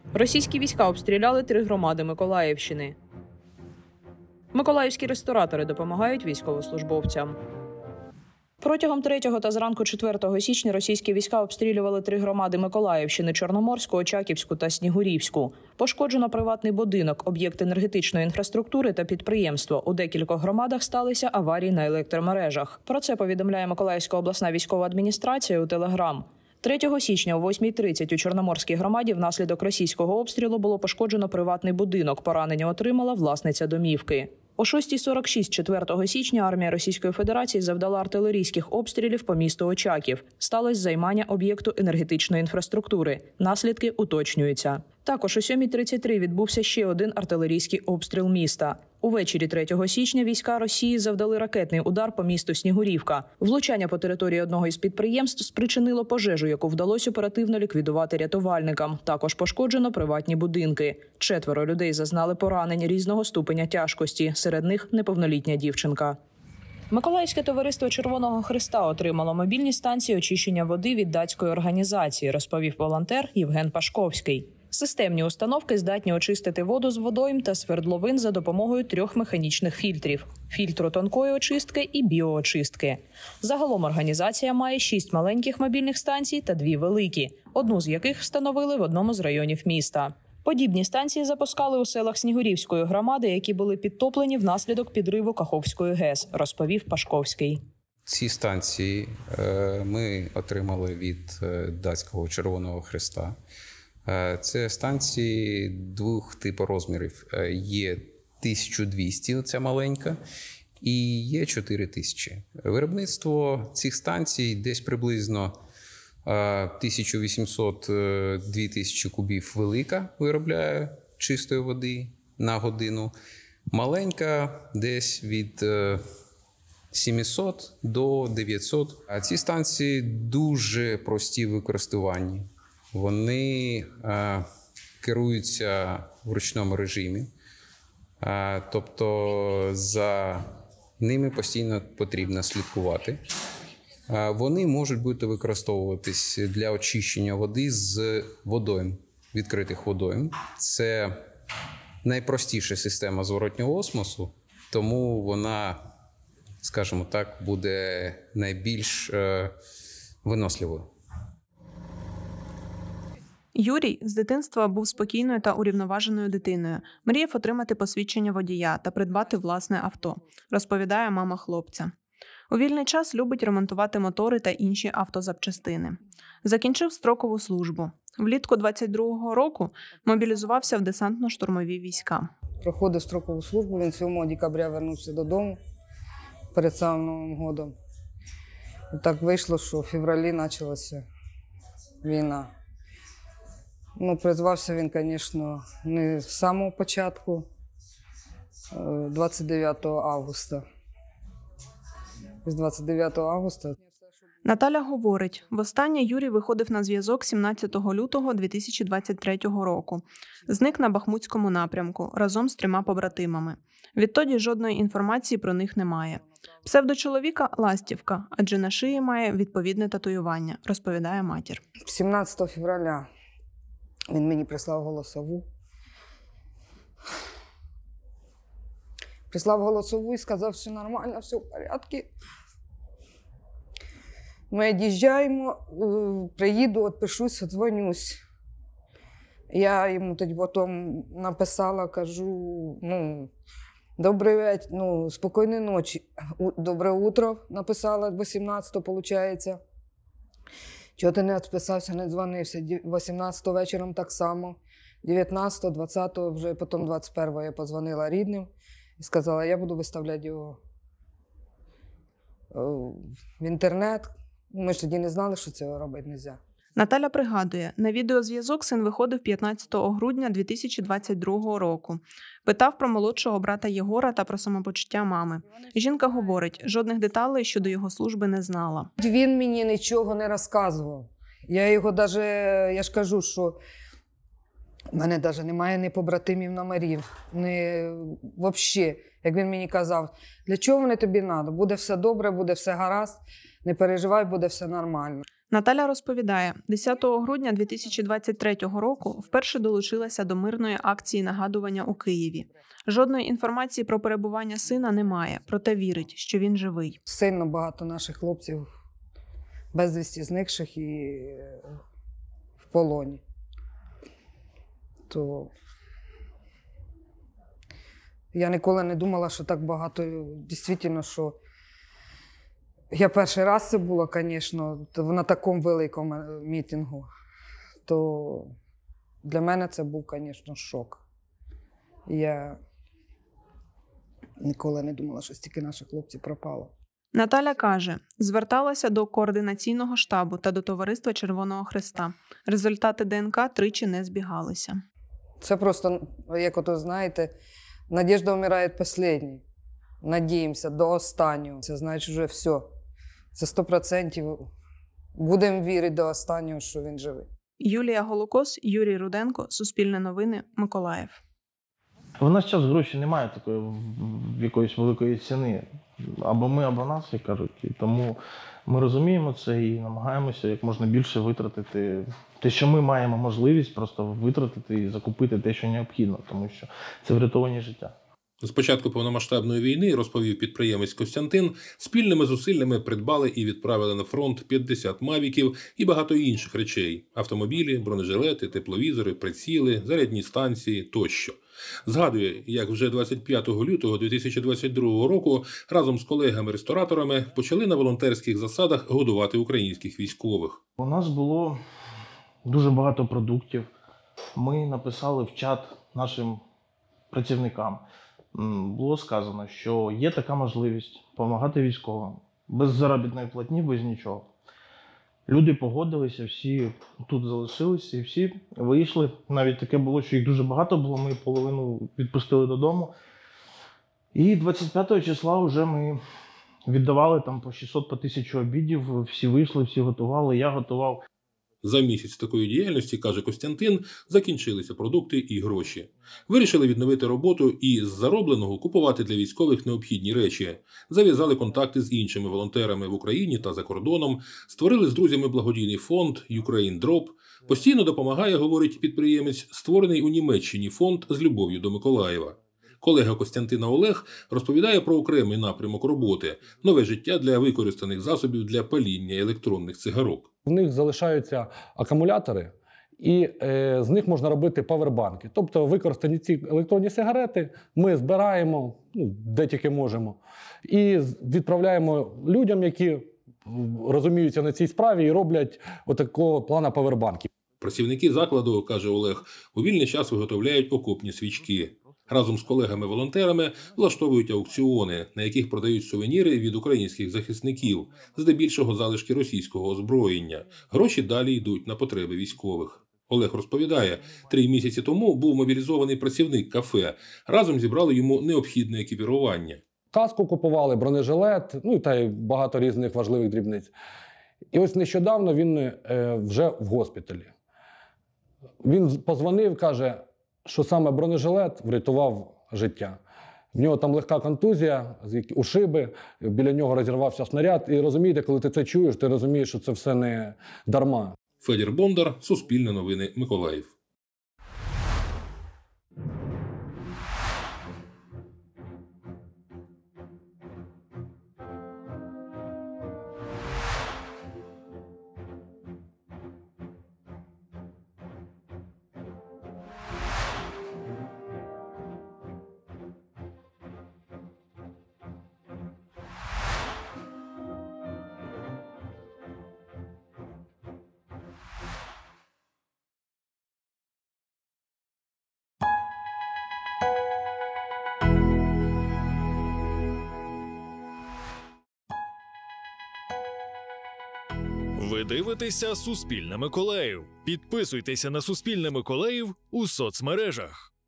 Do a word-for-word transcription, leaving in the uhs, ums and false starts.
Російські війська обстріляли три громади Миколаївщини. Миколаївські ресторатори допомагають військовослужбовцям. Протягом третього та зранку четвертого січня російські війська обстрілювали три громади Миколаївщини – Чорноморську, Очаківську та Снігурівську. Пошкоджено приватний будинок, об'єкт енергетичної інфраструктури та підприємство. У декількох громадах сталися аварії на електромережах. Про це повідомляє Миколаївська обласна військова адміністрація у Телеграм. третього січня о восьмій тридцять у Чорноморській громаді внаслідок російського обстрілу було пошкоджено приватний будинок. Поранення отримала власниця домівки. О шостій сорок шість четвертого січня армія Російської Федерації завдала артилерійських обстрілів по місту Очаків. Сталося займання об'єкту енергетичної інфраструктури. Наслідки уточнюються. Також о сьомій тридцять три відбувся ще один артилерійський обстріл міста. Увечері третього січня війська Росії завдали ракетний удар по місту Снігурівка. Влучання по території одного із підприємств спричинило пожежу, яку вдалося оперативно ліквідувати рятувальникам. Також пошкоджено приватні будинки. Четверо людей зазнали поранень різного ступеня тяжкості. Серед них неповнолітня дівчинка. Миколаївське товариство Червоного Хреста отримало мобільні станції очищення води від датської організації, розповів волонтер Євген Пашковський. Системні установки здатні очистити воду з водойм та свердловин за допомогою трьох механічних фільтрів – фільтру тонкої очистки і біоочистки. Загалом організація має шість маленьких мобільних станцій та дві великі, одну з яких встановили в одному з районів міста. Подібні станції запускали у селах Снігурівської громади, які були підтоплені внаслідок підриву Каховської ГЕС, розповів Пашковський. Ці станції ми отримали від датського Червоного Хреста. Це станції двох типу розмірів. Є тисяча двісті, ця маленька, і є чотири тисячі. Виробництво цих станцій десь приблизно тисяча вісімсот - дві тисячі кубів велика виробляє чистої води на годину. Маленька десь від сімсот до дев'ятсот. А ці станції дуже прості в використанні. Вони е, керуються в ручному режимі, е, тобто за ними постійно потрібно слідкувати. Е, вони можуть бути використовуватись для очищення води з водойм, відкритих водойм. Це найпростіша система зворотнього осмосу, тому вона, скажімо так, буде найбільш е, виносливою. Юрій з дитинства був спокійною та урівноваженою дитиною. Мріяв отримати посвідчення водія та придбати власне авто, розповідає мама хлопця. У вільний час любить ремонтувати мотори та інші автозапчастини. Закінчив строкову службу. Влітку двадцять другого року мобілізувався в десантно-штурмові війська. Проходив строкову службу, він сьомого декабря вернувся додому перед самим Новим годом. І так вийшло, що в февралі почалася війна. Ну, призвався він, звісно, не з самого початку, двадцять дев'ятого августа. З двадцять дев'ятого августа. Наталя говорить, востаннє Юрій виходив на зв'язок сімнадцятого лютого дві тисячі двадцять третього року. Зник на Бахмутському напрямку разом з трьома побратимами. Відтоді жодної інформації про них немає. Псевдочоловіка – Ластівка, адже на шиї має відповідне татуювання, розповідає матір. сімнадцятого февраля він мені прислав голосову. Прислав голосову і сказав, все нормально, все в порядку. Ми від'їжджаємо, приїду, відпишусь, віддзвонюсь. Я йому тоді потім написала, кажу, ну, добрий вечір, ну, спокійної ночі, добре утро, написала вісімнадцятого, виходить. Чого ти не відписався, не дзвонився? вісімнадцятого вечором так само, дев'ятнадцятого, двадцятого, вже потім двадцять першого я подзвонила рідним і сказала, я буду виставляти його в інтернет. Ми ж тоді не знали, що цього робити не можна. Наталя пригадує, на відеозв'язок син виходив п'ятнадцятого грудня дві тисячі двадцять другого року. Питав про молодшого брата Єгора та про самопочуття мами. Жінка говорить, жодних деталей щодо його служби не знала. Він мені нічого не розказував. Я його навіть, я ж кажу, що в мене навіть немає ні побратимів номерів, ні взагалі. Як він мені казав, для чого вони тобі треба? Буде все добре, буде все гаразд, не переживай, буде все нормально. Наталя розповідає, десятого грудня дві тисячі двадцять третього року вперше долучилася до мирної акції нагадування у Києві. Жодної інформації про перебування сина немає, проте вірить, що він живий. Сильно багато наших хлопців безвісті зникших і в полоні. То я ніколи не думала, що так багато, дійсно, що я перший раз це була, звісно, на такому великому мітингу, то для мене це був, звісно, шок. Я ніколи не думала, що стільки наших хлопців пропало. Наталя каже, зверталася до координаційного штабу та до Товариства Червоного Хреста. Результати ДНК тричі не збігалися. Це просто, як ото знаєте, надіжда вмирає останній. Надіємося до останнього. Це значить вже все. Це сто відсотків. Будемо вірити до останнього, що він живий. Юлія Голокос, Юрій Руденко, Суспільне новини, Миколаїв. В наш час гроші немає такої якоїсь великої ціни. Або ми, або нас, як кажуть. І тому ми розуміємо це і намагаємося як можна більше витратити те, що ми маємо можливість просто витратити і закупити те, що необхідно, тому що це врятовані життя. З початку повномасштабної війни, розповів підприємець Костянтин, спільними зусиллями придбали і відправили на фронт п'ятдесят мавіків і багато інших речей – автомобілі, бронежилети, тепловізори, приціли, зарядні станції тощо. Згадує, як вже двадцять п'ятого лютого дві тисячі двадцять другого року разом з колегами-рестораторами почали на волонтерських засадах годувати українських військових. У нас було дуже багато продуктів. Ми написали в чат нашим працівникам. Було сказано, що є така можливість допомагати військовим. Без заробітної платні, без нічого. Люди погодилися, всі тут залишилися і всі вийшли. Навіть таке було, що їх дуже багато було, ми половину відпустили додому. І двадцять п'ятого числа вже ми віддавали там по шістсот, по тисячу обідів. Всі вийшли, всі готували, я готував. За місяць такої діяльності, каже Костянтин, закінчилися продукти і гроші. Вирішили відновити роботу і з заробленого купувати для військових необхідні речі. Зав'язали контакти з іншими волонтерами в Україні та за кордоном, створили з друзями благодійний фонд «Ukraine Drop». Постійно допомагає, говорить підприємець, створений у Німеччині фонд «З любов'ю до Миколаєва». Колега Костянтина Олег розповідає про окремий напрямок роботи – нове життя для використаних засобів для паління електронних цигарок. В них залишаються акумулятори, і е, з них можна робити павербанки. Тобто використані ці електронні сигарети ми збираємо, ну, де тільки можемо, і відправляємо людям, які розуміються на цій справі і роблять отакого плану павербанків. Працівники закладу, каже Олег, у вільний час виготовляють окопні свічки. Разом з колегами-волонтерами влаштовують аукціони, на яких продають сувеніри від українських захисників, здебільшого залишки російського озброєння. Гроші далі йдуть на потреби військових. Олег розповідає, три місяці тому був мобілізований працівник кафе. Разом зібрали йому необхідне екіпірування. Каску купували, бронежилет, ну та й багато різних важливих дрібниць. І ось нещодавно він е, вже в госпіталі. Він позвонив, каже, що саме бронежилет врятував життя. В нього там легка контузія, у шиби, біля нього розірвався снаряд. І розумієте, коли ти це чуєш, ти розумієш, що це все не дарма. Федір Бондар, Суспільне новини, Миколаїв. Ви дивитеся «Суспільне Миколаїв». Підписуйтеся на «Суспільне Миколаїв» у соцмережах.